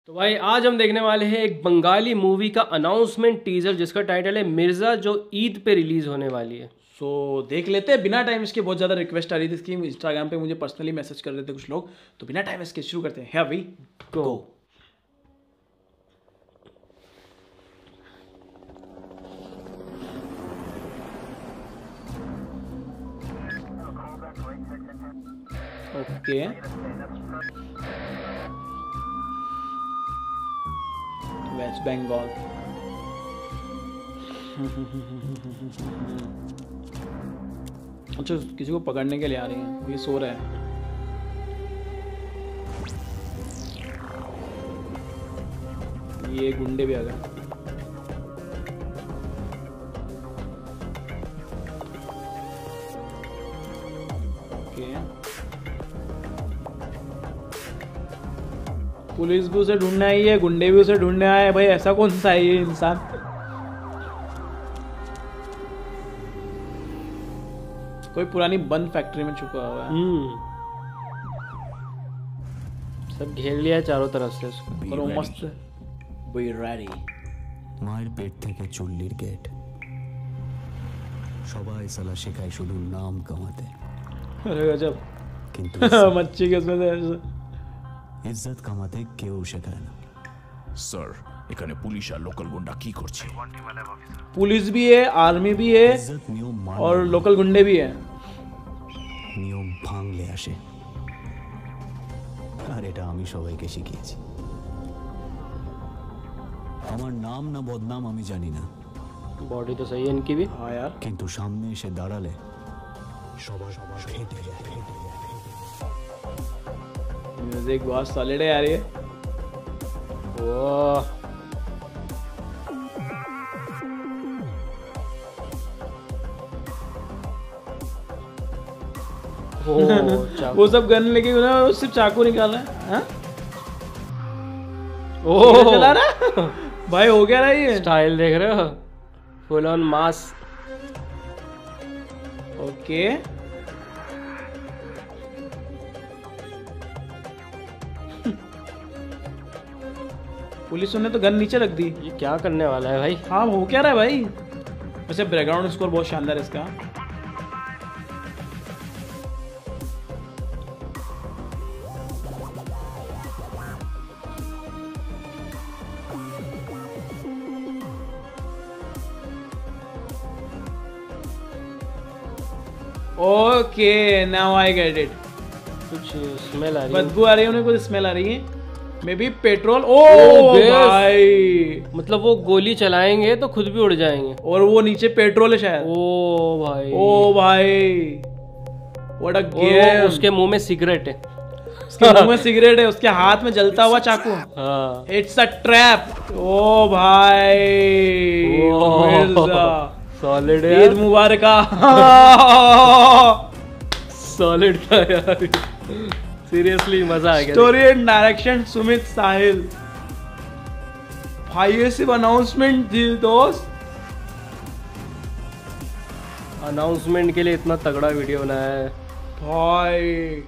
तो भाई आज हम देखने वाले हैं एक बंगाली मूवी का अनाउंसमेंट टीजर जिसका टाइटल है मिर्ज़ा, जो ईद पे रिलीज होने वाली है। देख लेते हैं बिना टाइम इसके। बहुत ज़्यादा रिक्वेस्ट आ रही थी इसकी, इंस्टाग्राम पे मुझे पर्सनली मैसेज कर रहे थे कुछ लोग। तो बिना टाइम इसके शुरू करते हैं। अभी गो। Okay, waste Bengal. अच्छा, किसी को पकड़ने के लिए आ रही है, ये सो रहा है। ये गुंडे भी आ गए। पुलिस भी उसे ढूंढने आई है, गुंडे भी उसे ढूंढने आए हैं। भाई ऐसा कौन सा है ये इंसान? कोई पुरानी बंद फैक्ट्री में छुपा हुआ है। सब घेर लिया है चारों तरफ से उसको। और वो मस्त बी रेडी। মায়ের পেট থেকে চুল্লির গেট সবাই সালা শেখায় শুধু নাম কামাতে अरे गजब। কিন্তু मच्छी के उसमें से ইজ্জত কামাতে কেউ শেখায় না। স্যার, এখানে পুলিশ আর লোকাল গুন্ডা কি করছে? पुलिस भी है, आर्मी भी है ইজ্জত নিয়ম और लोकल गुंडे भी है। নিয়ম ভাঙলে আসে, আর এটা আমি সবাইকে শিখিয়েছি। আমার নাম না বদনাম আমি জানি না, बॉडी तो सही है इनकी भी। हाँ यार, কিন্তু সামনে এসে দাঁড়ালে সবার ফেটে যায়। म्यूजिक बहुत सॉलिड है यार ये। ओह, वो सब गन लेके उन्होंने सिर्फ चाकू निकाला है। हाँ? ओह चला रहा भाई, हो गया रहा ये। स्टाइल देख रहे हो, full on mass. Okay, police ने तो गन नीचे रख दी। ये क्या करने वाला है भाई? हाँ, हो क्या रहा है भाई? वैसे बैकग्राउंड स्कोर बहुत शानदार है इसका। Okay, now I get it. कुछ स्मेल आ रही है। बदबू आ रही है, उन्हें कुछ स्मेल आ रही है। Maybe petrol. Or gas. भाई, मतलब वो गोली चलाएंगे तो खुद भी उड़ जाएंगे। और वो नीचे पेट्रोल है शायद। ओ भाई, ओ भाई, व्हाट अ और वो गेम। उसके मुंह में सिगरेट है। उसके मुंह में सिगरेट है, उसके हाथ में जलता हुआ चाकू। हाँ, इट्स अ ट्रैप। ओ भाई, मिर्जा। सॉलिड ईद यार, मुबारक। सॉलिड था यार। सीरियसली मजा आ गया। Story and direction Sumit Sahil. भाई ये सिर्फ अनाउंसमेंट थी दोस्त। अनाउंसमेंट के लिए इतना तगड़ा वीडियो बनाया है भाई,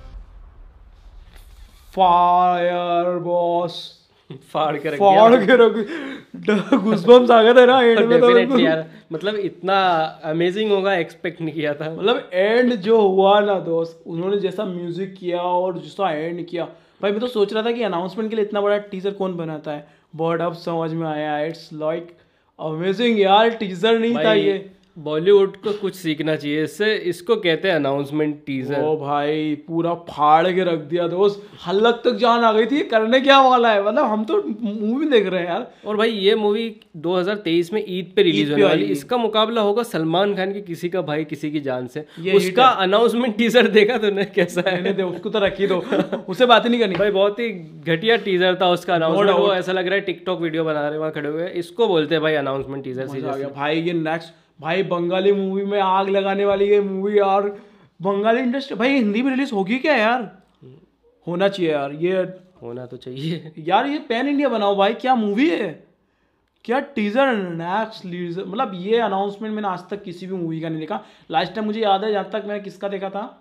फायर बॉस। फाड़ के रख फाड़ दिया। के रख। घुसबम्स आ गए थे ना एंड में तो। डेफिनेटली यार, मतलब इतना अमेजिंग होगा एक्सपेक्ट नहीं किया था। मतलब एंड जो हुआ ना दोस्त, उन्होंने जैसा म्यूजिक किया और जैसा एंड किया, भाई मैं तो सोच रहा था कि अनाउंसमेंट के लिए इतना बड़ा टीजर कौन बनाता है। बट अब समझ में आया, इट्स लाइक अमेजिंग यार। टीजर नहीं था भाई, ये। बॉलीवुड को कुछ सीखना चाहिए इससे। इसको कहते हैं अनाउंसमेंट टीजर। ओ भाई, पूरा फाड़ के रख दिया दोस्त। हलक तक जान आ गई थी, करने क्या वाला है। मतलब हम तो मूवी देख रहे हैं यार। और भाई ये मूवी 2023 में ईद पे रिलीज होने वाली। इसका मुकाबला होगा सलमान खान की किसी का भाई किसी की जान से। उसका अनाउंसमेंट टीजर देखा तूने कैसा है? उसको तो रखी दो, उससे बात ही नहीं करनी भाई। बहुत ही घटिया टीजर था उसका अनाउंसमेंट। वो ऐसा लग रहा है टिकटॉक वीडियो बना रहे हैं वहाँ खड़े हुए। इसको बोलते हैं भाई अनाउंसमेंट टीजर। मजा आ गया भाई। ये नेक्स्ट भाई बंगाली मूवी में आग लगाने वाली ये मूवी यार। बंगाली इंडस्ट्री भाई, हिंदी में रिलीज होगी क्या यार? होना चाहिए यार, ये होना तो चाहिए यार। ये पैन इंडिया बनाओ भाई, क्या मूवी है, क्या टीजर। नेक्स्ट लीजर, मतलब ये अनाउंसमेंट मैंने आज तक किसी भी मूवी का नहीं देखा। लास्ट टाइम मुझे याद है, जहाँ तक मैंने किसका देखा था,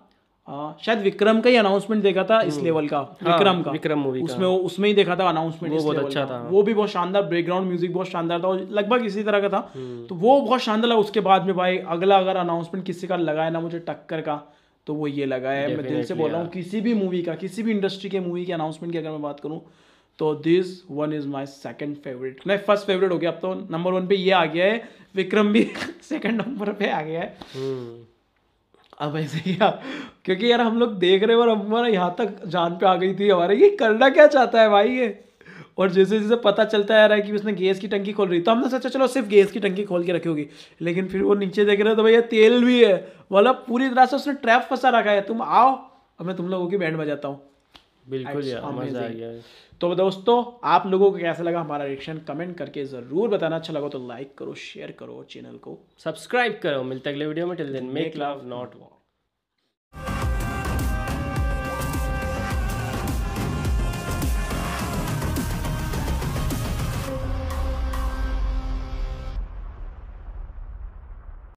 शायद विक्रम का ही अनाउंसमेंट देखा था इस लेवल का, विक्रम का, विक्रम मूवी का उसमें ही देखा था अनाउंसमेंट, वो बहुत अच्छा था, वो भी बहुत शानदार, बैकग्राउंड म्यूजिक बहुत शानदार था, लगभग इसी तरह का था, तो वो बहुत शानदार लगा। उसके बाद में भाई अगला अगर अनाउंसमेंट किसी का लगा है ना मुझे टक्कर का, तो वो ये लगा है। मैं दिल से बोल रहा हूँ, किसी भी मूवी का, किसी भी इंडस्ट्री के मूवी के अनाउंसमेंट की अगर मैं बात करूँ तो this one is my second favourite, नहीं फर्स्ट फेवरेट हो गया, अब तो नंबर 1 पे ये आ गया है, विक्रम भी सेकंड नंबर पे आ गया है। अब ऐसे ही क्योंकि यार हम लोग देख रहे हैं और हमारा यहाँ तक जान पे आ गई थी हमारे, ये करना क्या चाहता है भाई ये, और जैसे जैसे पता चलता है कि उसने गैस की टंकी खोल रही, तो हमने सोचा चलो सिर्फ गैस की टंकी खोल के रखी होगी, लेकिन फिर वो नीचे देख रहे हो तो भैया तेल भी है, मतलब पूरी तरह से उसने ट्रैप फंसा रखा है, तुम आओ अब मैं तुम लोगों की बैंड बजाता हूँ। बिल्कुल यार, मजा आ गया। तो दोस्तों आप लोगों को कैसा लगा हमारा रिएक्शन कमेंट करके जरूर बताना, अच्छा लगा तो लाइक करो, शेयर करो, चैनल को सब्सक्राइब करो। मिलते अगले वीडियो में, till then make love not war.